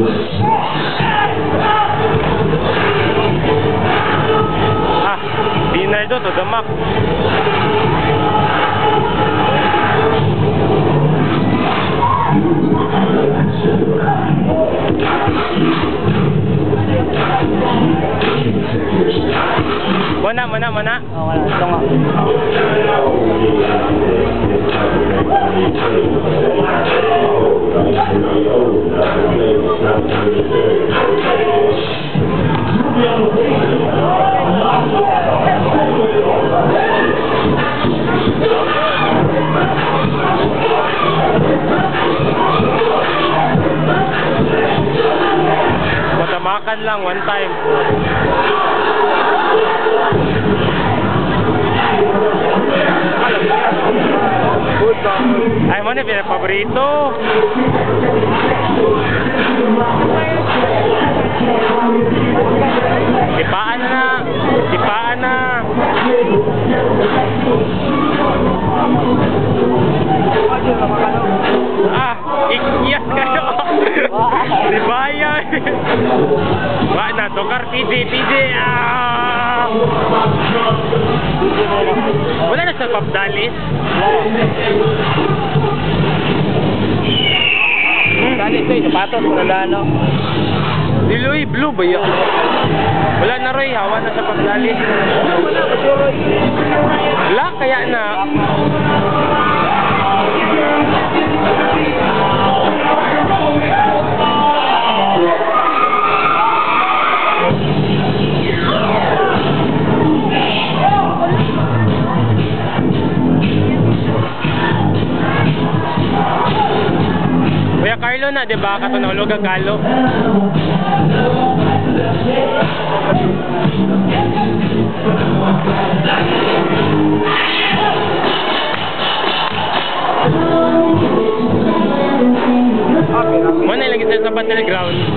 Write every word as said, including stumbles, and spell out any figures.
Ah, dinner do to the max. Mana, mana, mana? Oh, wala. Ito nga. Matamakan lang one time. Ay mo na pinapaborito. Tipaan na, tipaan na. Ah, ikyas kayo. Dibaya. Wah na tukar P J P J. Ah. Wala na sa papdalis. Hmm. Dalis ko, sapatos, wala ano. Diloy, blue ba yun? Wala na Roy, hawa na sa papdalis. Wala, kaya na. Kuya Carlo na, di ba? Katunolo gagalo. Muna ilagay sa sapat na ground.